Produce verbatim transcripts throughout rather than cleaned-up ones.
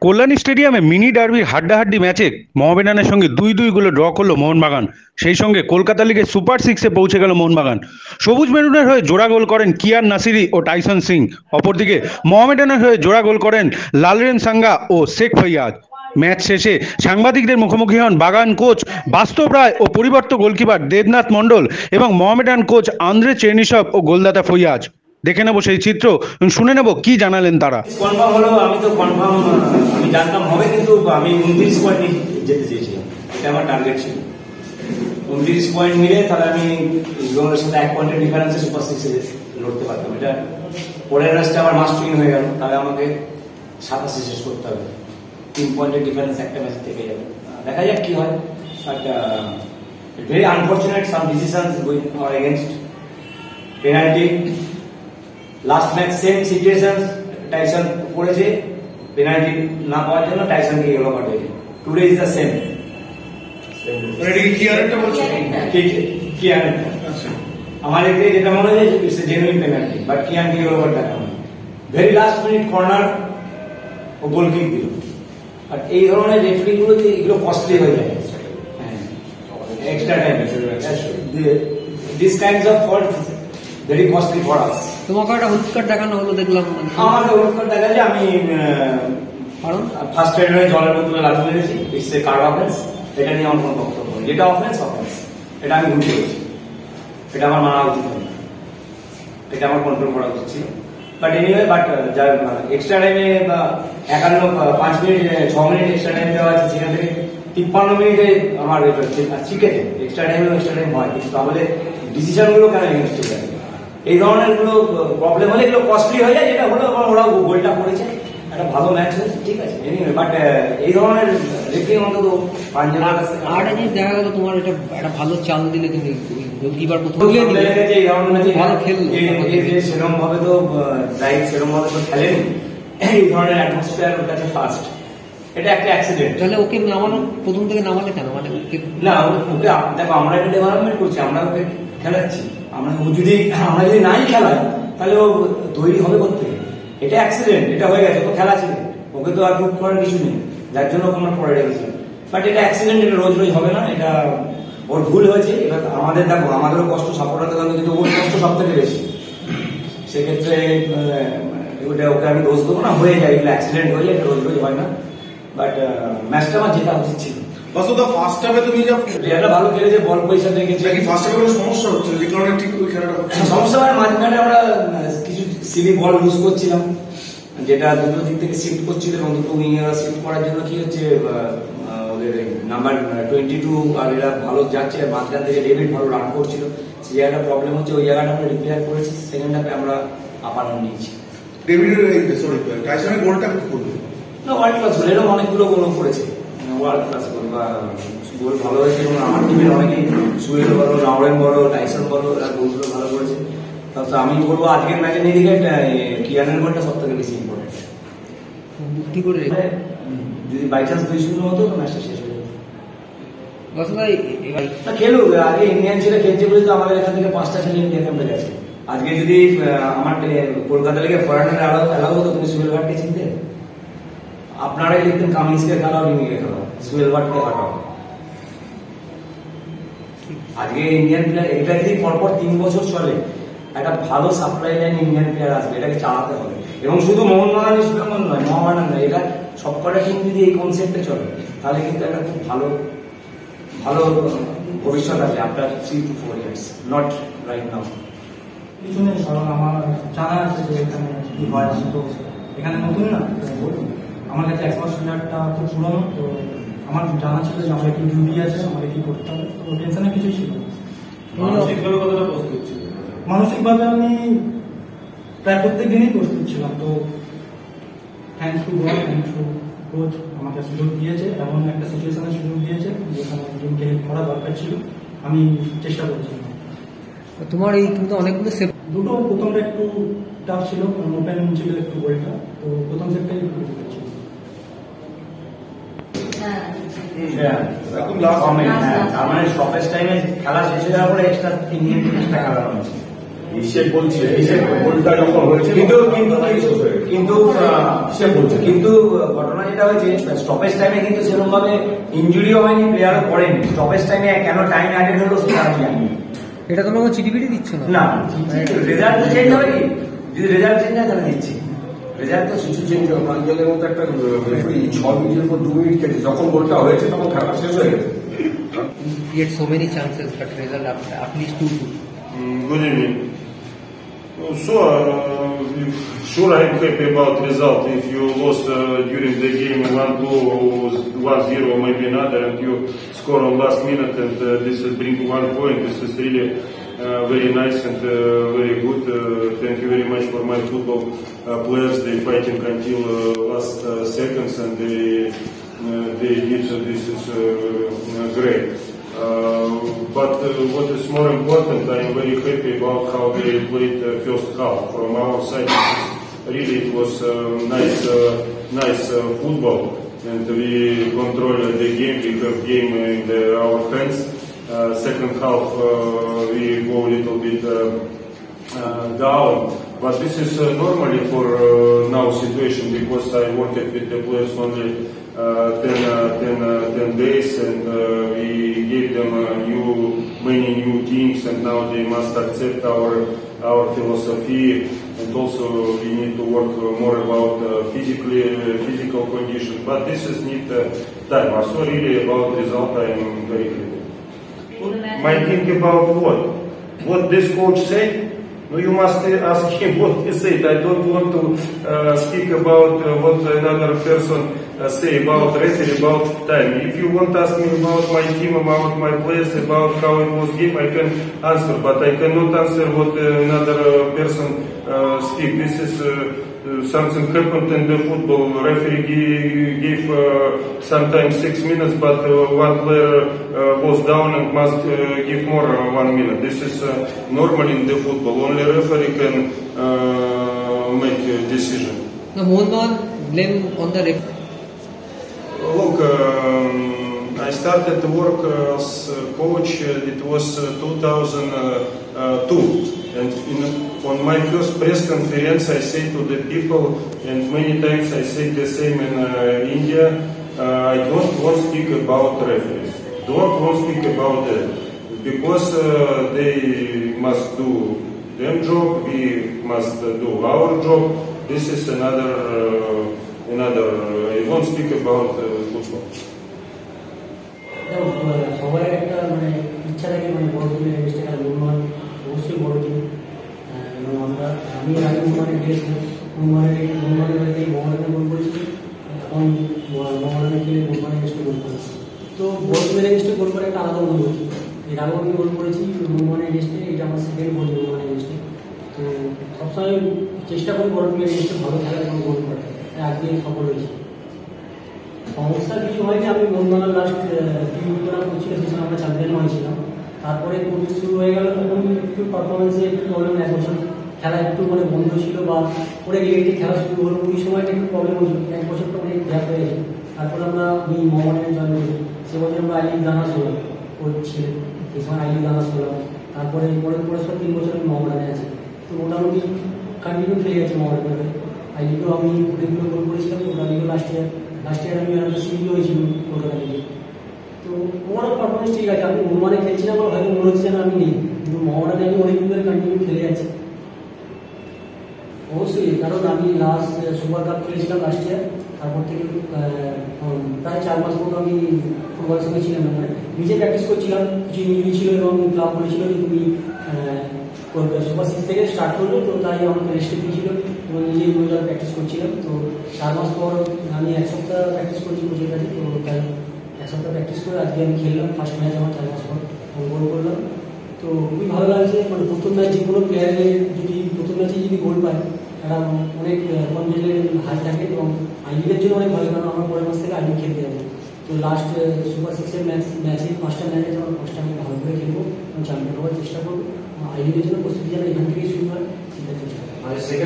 কল্যাণী স্টেডিয়ামে মিনি ডার্বির হাড্ডাহাড্ডি ম্যাচে মোহামেডানের সঙ্গে দুই দুই গোলে ড্র করল মোহনবাগান। সেই সঙ্গে কলকাতা লিগে সুপার সিক্সে পৌঁছে গেল মোহনবাগান। সবুজ মেরুনের হয়ে জোড়া গোল করেন কিয়ান নাসিরি ও টাইসন সিং। অপরদিকে মোহামেডানের হয়ে জোড়া গোল করেন লালরেন সাঙ্গা ও শেখ ফৈয়াদ। ম্যাচ শেষে সাংবাদিকদের মুখোমুখি হন বাগান কোচ বাস্তব রায় ও পরিবর্ত গোলকিপার দেবনাথ মণ্ডল এবং মোহামেডান কোচ আন্দ্রে চেরনিসভ ও গোলদাতা ফৈয়াজ। দেখে নেব সেই চিত্র, শুনে নেব কি জানালেন তারা। কনফার্ম হলো, আমি তো কনফার্ম আমি জানতাম হবে, কিন্তু আমি উনত্রিশ পয়েন্ট যেতে চেয়েছিলাম, এটা আমার টার্গেট ছিল। উনত্রিশ পয়েন্ট মিলে তাহলে আমি ইংল্যান্ডের সাথে এক পয়েন্টের ডিফারেন্সে সুপার সিক্সে লড়তে পারতাম। এটা পরের ম্যাচটা আমার মাস্টারিং হয়ে গেল, তাহলে আমাকে সাতাশে শেষ করতে হবে। তিন পয়েন্টের ডিফারেন্স একটা ম্যাচ থেকে যাবে, দেখা যাক কি হয়। But very unfortunate some decisions going or against. Penalty last match same situation, Tyson পড়েছে, পেনাল্টি না পাওয়ার জন্য টাইসনকে ইয়েলো কার্ড হয়েছে। Today is the same. আমার এতে যেটা মনে হয় it's a genuine penalty, but কিয়ানকে ইয়েলো কার্ড দেখানো। ভেরি লাস্ট মিনিট কর্নার ও গোল কিক দিল। আর এই ধরনের রেফারি গুলো এগুলো কস্টলি হয়ে যায় extra time. This kinds of fault very costly for us. তোমাকে একটা হলুদ কার্ড দেখানো হলো দেখলাম। আমাকে হলুদ কার্ড দেখা যায়, আমি ফার্স্ট রাইডারে জলের বোতলে লাথি মেরেছি, ইটস এ কার্ড অফেন্স। এটা নিয়ে আমার কোনো বক্তব্য নেই। যেটা অফেন্স অফেন্স, এটা আমি ভুল করেছি, এটা আমার মানা উচিত নয়, এটা আমার কন্ট্রোল করা উচিত ছিল। বাট এনিওয়ে, বাট যার এক্সট্রা টাইমে বা একান্ন পাঁচ মিনিট ছ মিনিট এক্সট্রা টাইম দেওয়া আছে, সেখান থেকে তিপ্পান্ন মিনিটে আমার শিখেছে। এক্সট্রা টাইমে এক্সট্রা টাইম হয়, কিন্তু তাহলে ডিসিশন গুলো কেন এগেনস্ট হয়ে যায়? এই ধরনের গুলো প্রবলেম হলে এগুলো কস্টলি হয়ে যায়। যেটা হলো ওরা গোলটা করেছে, একটা ভালো ম্যাচ হয়েছে, ঠিক আছে। এনিওয়ে, বাট এই ধরনের রেফারি অন্তত পাঞ্জাবের কাছে আরেকটা জিনিস দেখা গেল, তোমার এটা একটা ভালো চাল দিলে তুমি গোলকিপার প্রথম লেগেছে। এই ধরনের ম্যাচে ভালো খেললো, সেরকম ভাবে তো রাইট সেরকম ভাবে তো খেলেনি। এই ধরনের অ্যাটমসফিয়ার ওর কাছে ফার্স্ট, এটা একটা অ্যাক্সিডেন্ট। তাহলে ওকে নামানো, প্রথম থেকে নামালে কেন? মানে না, ওকে দেখো, আমরা একটা ডেভেলপমেন্ট করছি, আমরা ওকে খেলাচ্ছি। আমরা যদি আমরা যদি নাই খেলাই, তাহলে ও তৈরি হবে কোথেকে? এটা অ্যাক্সিডেন্ট, এটা হয়ে গেছে, ও খেলা ছিল, ওকে তো আর প্রুভ করার কিছু নেই, যার জন্য আমরা পরে রেখেছিলাম। বাট এটা অ্যাক্সিডেন্ট, এটা রোজ রোজ হবে না, এটা ওর ভুল হয়েছে। এবার আমাদের দেখো, আমাদেরও কষ্ট সাপোর্ট হতে হবে, কিন্তু ওর কষ্ট সব থেকে বেশি। সেক্ষেত্রে ওটা ওকে আমি দোষ দেবো না, হয়ে যায়, এগুলো অ্যাক্সিডেন্ট হয়ে যায়, রোজ রোজ হয় না। বাট ম্যাচটা আমার জেতা উচিত ছিল। ফার্স্ট হাফে তুমি যা এটা ভালো খেলেছে, বল পয়সা দেখেছে। ফার্স্ট হাফে কোনো সমস্যা হচ্ছে, যে কারণে ঠিক ওই খেলাটা সমস্যা হয় মাঝখানে আমরা কিছু সিলি বল লুজ করছিলাম, যেটা দুটো দিক থেকে শিফট করছিল, এবং দুটো উইঙ্গাররা শিফট করার জন্য কি হচ্ছে, ওদের নাম্বার টোয়েন্টি টু আর এরা ভালো যাচ্ছে, মাঝখান থেকে ডেভিড ভালো রান করছিল, সেই জায়গাটা প্রবলেম হচ্ছে। ওই জায়গাটা আমরা রিপেয়ার করেছি, সেকেন্ড হাফে আমরা আপার নিয়েছি। ডেভিডের সরি টাইসনের গোলটা খুব করবে না, ওয়ার্ল্ড ক্লাস গোল, এরকম অনেকগুলো গোল করেছে, ওয়ার্ল্ড ক্লাস গোল বা গোল ভালো হয়েছে। এবং আমার টিমের অনেকেই, সুয়েল বলো, নাওরেন বলো, টাইসন বলো, এরা গোলগুলো ভালো করেছে। তাছাড়া আমি বলবো আজকের ম্যাচের নিয়ে কিয়ানের গোলটা সব থেকে বেশি ইম্পর্টেন্ট। বুদ্ধি করে যদি বাই চান্স দুই শূন্য হতো, তো ম্যাচটা শেষ হয়ে যেত। না, খেলুক, আগে ইন্ডিয়ান ছেলে খেলছে বলে তো আমাদের এখান থেকে পাঁচটা ছেলে ইন্ডিয়ান ক্যাম্পে গেছে। আজকে যদি আমার কলকাতা থেকে ফরেনার অ্যালাউ হতো, তুমি সুয়েল ভাটকে চিনতে? আপনারাই লিখতেন কামিন্সকে খেলাও, রিমিকে খেলাও, সুয়েল ভাটকে হাঁটাও। আজকে ইন্ডিয়ান প্লেয়ার, এটা যদি পরপর তিন বছর চলে, একটা ভালো সাপ্লাই লাইন ইন্ডিয়ান প্লেয়ার আসবে, এটাকে চালাতে হবে। এবং শুধু মোহনবাগান ইস্টবেঙ্গল নয়, মোহামেডান নয়, এটা সবকটা টিম যদি এই কনসেপ্টে চলে, তাহলে কিন্তু একটা খুব ভালো ভালো ভবিষ্যৎ আছে after three two four years, not right now. কিছু নেই, কারণ আমার জানা আছে যে এখানে কি হয়। আমি তো এখানে নতুন না, আমার কাছে এক্সপার্ট প্লেয়ারটা খুব পুরনো, তো আমার জানা ছিল যে আমার একটু ডিউটি আছে, আমাকে কি করতে হবে, তো টেনশনের কিছুই ছিল। মানসিকভাবে কতটা প্রস্তুত ছিল? মানসিকভাবে আমি প্রায় প্রত্যেক দিনই প্রস্তুত ছিলাম। তো thanks to God, thanks to coach, আমাকে সুযোগ দিয়েছে, এমন একটা সিচুয়েশনের সুযোগ দিয়েছে যেখানে টিমকে হেল্প করা দরকার ছিল, আমি চেষ্টা করছিলাম। তোমার এই কিন্তু অনেকগুলো সেভ, দুটো প্রথমটা একটু টাফ ছিল, কারণ ওপেন ছিল একটু গোলটা, তো প্রথম সেটটাই একটু ডিফিকাল্ট ছিল। মানে স্টপেজ টাইমে খেলা শেষ হয়ে যাওয়ার পরে এক্সট্রা তিন মিনিট খেলা হয়েছে, হিসেব বলছে হিসেব গোলটা যখন হয়েছে কিন্তু কিন্তু কিন্তু হিসেব বলছে কিন্তু ঘটনা যেটা হয়েছে স্টপেজ টাইমে কিন্তু সেরকম ভাবে ইনজুরিও হয়নি, প্লেয়ারও পড়েনি। স্টপেজ টাইমে কেন টাইম অ্যাডেড হলো সেটা আমি জানি না। এটা তো কোনো চিটিপিটি দিচ্ছে না। না, রেজাল্ট তো চেঞ্জ হবে কি? যদি রেজাল্ট চেঞ্জ হয় তাহলে দিচ্ছি। রেজাল্ট তো কিছু চেঞ্জ হবে। প্রাঞ্জলের মতো একটা রেফারি ছ মিনিটের পর দু মিনিট খেলে যখন গোলটা হয়েছে তখন খেলা শেষ হয়ে গেছে। Create so many chances, but result at, at least two two. Mm, Good evening. So, uh, sure, I'm happy about result. If you lost uh, during the game one two, one zero, maybe another, and you score on last minute, and uh, this is bring one point. This is really uh, very nice and uh, very good. Uh, thank you very much for my football uh, players. They fighting until uh, last uh, seconds, and they uh, they did. Uh, this is uh, uh, great. Uh, but uh, what is more important, I am very happy about how they played the first half. From our side, really it was uh, nice, uh, nice uh, football, and we control the game. We have game in the, our hands. Uh, second half, uh, we go a little bit uh, uh, down, but this is uh, normally for uh, now situation because I worked with the players only uh, ten, uh, ten, uh, ten days, and uh, we gave them uh, new, many new teams, and now they must accept our our philosophy, and also we need to work uh, more about uh, physically uh, physical condition. But this is need uh, time. So really about result, I am very happy. My think about what? What this coach said? No, you must ask him what he said. I don't want to uh, speak about uh, what another person uh, say about referee, about time. If you want to ask me about my team, about my players, about how it was game, I can answer, but I cannot answer what uh, another uh, person uh, speak. This is uh, something happened in the football. Referee gave, gave uh, sometimes six minutes, but uh, one player uh, was down and must uh, give more uh, one minute. This is uh, normal in the football. Only referee can uh, make a decision. No, Mohan blame on the referee. Look, um, I started to work as a coach. Uh, it was uh, two thousand two. And in, on my first press conference, I say to the people, and many times I say the same in uh, India, uh, I don't want to speak about referees. Don't want to speak about that. Because uh, they must do their job, we must uh, do our job. This is another, uh, another, uh, I won't speak about uh, football. সবাই একটা মানে ইচ্ছা থাকে মানে বড় টিমের এগেস্টে খেলা। মোহনবাগান অবশ্যই বড় টিম, এবং আমরা আমি আগে মোহনবাগানে গিয়েছিলাম। মোহনবাগানে মোহনবাগানের বাড়িতে মোহনবাগানে গোল করেছি, এখন মোহনবাগানে খেলে মোহনবাগানের এগেস্টে গোল করেছি। তো বড় টিমের এগেস্টে গোল করে একটা আলাদা অনুভূতি। এর আগেও আমি গোল করেছি মোহনবাগানের এগেস্টে, এটা আমার সেকেন্ড গোল মোহনবাগানের এগেস্টে। তো সবসময় চেষ্টা করি বড় টিমের এগেস্টে ভালো খেলা এবং গোল করা, আজকে সফল হয়েছি। সমস্যা কিছু হয়নি। আমি মোহনবাগান লাস্ট টিমগুলো করছিল সেই সময় আমরা চ্যাম্পিয়ন হয়েছিলাম। তারপরে কোভিড শুরু হয়ে গেল, তখন একটু পারফরমেন্সে একটু প্রবলেম, এক বছর খেলা একটু মানে বন্ধ ছিল বা পরে রিলেটে খেলা শুরু হলো, ওই সময়টা একটু প্রবলেম হয়েছিল, এক বছরটা অনেক গ্যাপ হয়ে গেছে। তারপরে আমরা ওই মোহামেডানে জয়েন করি, সে বছর আমরা আই লিগ দানাস হলাম, করছি এই সময় আই লিগ দানাস হলাম। তারপরে পরে পরস্পর তিন বছর আমি মোহামেডানে আছি। তো মোটামুটি কন্টিনিউ খেলে গেছে মোহামেডানে। আই লিগেও আমি অনেকগুলো গোল করেছিলাম, ওটা লিগেও লাস্ট ইয়ার লাস্ট ইয়ার আমি একটা সিডি হয়েছিল কলকাতা লিগে। তো ওর পারফরমেন্স ঠিক আছে। আমি মোহনবাগানে খেলছিলাম, আমার হয়তো মনে হচ্ছে না আমি নেই, কিন্তু মোহামেডানে আমি অনেকদিন ধরে কন্টিনিউ খেলে যাচ্ছি। অবশ্যই, কারণ আমি লাস্ট সুপার কাপ খেলেছিলাম লাস্ট ইয়ার, তারপর থেকে প্রায় চার মাস মতো আমি ফুটবলের সঙ্গে ছিলাম। মানে নিজে প্র্যাকটিস করছিলাম, কিছু ইঞ্জুরি ছিল এবং ক্লাব বলেছিল যে তুমি সুপার সিক্স থেকে স্টার্ট করলো, তো তাই আমাকে রেস্টে দিয়েছিল এবং নিজেই রোজার প্র্যাকটিস করছিলাম। তো চার মাস পর আমি এক সপ্তাহ প্র্যাকটিস করছি কোচের কাছে, তো তাই এক সপ্তাহ প্র্যাকটিস করে আজকে আমি খেললাম ফার্স্ট ম্যাচ আমার চার মাস পর গোল করলাম। তো খুবই ভালো লাগছে। মানে প্রথম ম্যাচ যে কোনো প্লেয়ারের যদি প্রথম ম্যাচে যদি গোল পায়, একটা অনেক কনফিডেন্সের হাই থাকে এবং আই লিগের জন্য অনেক ভালো, কারণ আমার পরের মাস থেকে আই লিগ খেলতে যাবো। তো লাস্ট সুপার সিক্সের ম্যাচ ম্যাচে পাঁচটা ম্যাচে আমার পাঁচটা আমি ভালো করে খেলবো এবং চ্যাম্পিয়ন হওয়ার চেষ্টা করবো। আই লিগের জন্য প্রস্তুতি যেন এখান থেকেই শুরু হয় সেটার চেষ্টা করবো।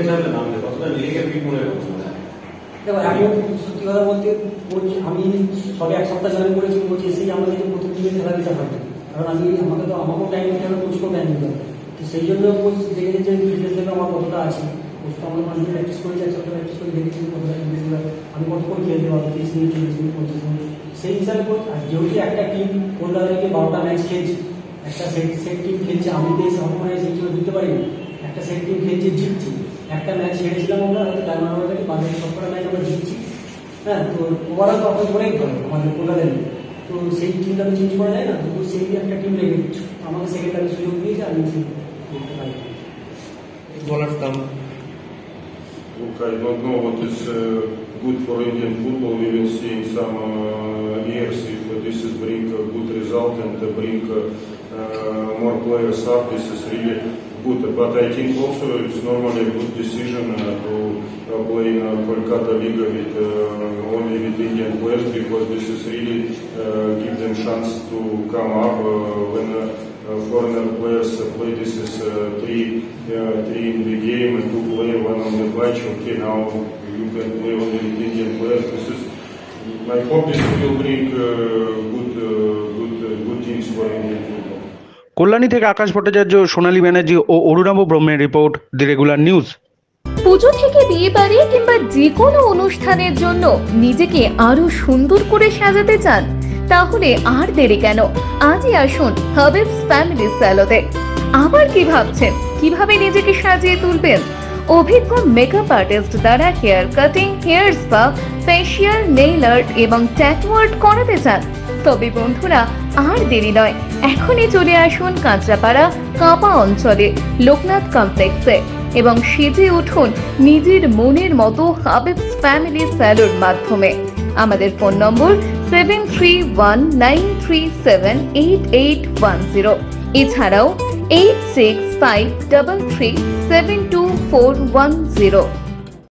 দেখো, এখন সত্যি কথা বলতে কোচ আমি সবে এক সপ্তাহ জয়েন করেছি, কোচ এসেই আমাকে প্রথম দিকে খেলা দিতে হয়, কারণ আমি আমাকে তো আমাকেও টাইম দিতে হবে, কোচকেও টাইম দিতে হবে। তো তো সেই জন্য কোচ দেখে যে ফিটনেস লেভেল আমার কতটা আছে। কোচ তো আমার মাঝে প্র্যাকটিস করেছি, এক সপ্তাহ প্র্যাকটিস করে দেখেছি কতটা ফিটনেস লেভেল, আমি কতক্ষণ খেলতে পারবো, তিরিশ মিনিট চল্লিশ মিনিট পঞ্চাশ মিনিট, সেই হিসাবে কোচ। আর যেহেতু একটা টিম কলকাতাকে বারোটা ম্যাচ খেলছে, একটা সেট সেট টিম খেলছে, আমি তো এই সবসময় সেই টিমে দিতে পারি না। একটা সেট টিম খেলছে, জিতছি, একটা ম্যাচ হেরেছিলাম আমরা, হয়তো টাইমার হয়ে গেছে, বাকি সবকটা ম্যাচ আমরা জিতছি। হ্যাঁ, তো ওভারঅল পারফরমেন্স অনেক ভালো আমাদের কলকাতার। তো সেই টিমটা তো চেঞ্জ করা যায় না, তো সেই একটা টিম লেগে আমাকে সেকেন্ড টাইমে সুযোগ দিয়েছে, আমি সেই করতে পারি। বলার দাম Look, I don't know what is uh, good for Indian football. We will see in some uh, years if uh, this is bring a good result and uh, bring uh, uh, more players up. This is really good. But I think also it's normally a good decision uh, to uh, play in uh, Kolkata Liga with uh, only with Indian players, because this is really uh, give them chance to come up uh, when. Uh, Uh, foreigner players uh, play. This is uh, three, uh, three in the game and two play, one on the bench. Okay, now you can play only with Indian players. This is. I hope this will bring uh, good, uh, good, uh, good things for Indian football. Kalyani থেকে আকাশ ভট্টাচার্য, সোনালী ব্যানার্জি ও অরুণাভ ব্রহ্মের report, দি regular news. পুজো থেকে বিয়ে বাড়ি কিংবা যে কোনো অনুষ্ঠানের জন্য নিজেকে আরো সুন্দর করে সাজাতে চান? তাহলে আর দেরি কেন, আজই আসুন হাবিবস ফ্যামিলি স্যালোতে। আবার কি ভাবছেন কিভাবে নিজেকে সাজিয়ে তুলবেন? অভিজ্ঞ মেকআপ আর্টিস্ট দ্বারা hair cutting, hair spa, facial, nail art এবং ট্যাটু আর্ট করাতে চান? তবে বন্ধুরা, আর দেরি নয়, এখনই চলে আসুন কাঁচরাপাড়া কাঁপা অঞ্চলে লোকনাথ কমপ্লেক্সে এবং সেজে উঠুন নিজের মনের মতো হাবিবস ফ্যামিলি স্যালোর মাধ্যমে। আমাদের phone number seven three one nine three seven eight eight one zero, এছাড়াও eight six five double three seven two four one zero.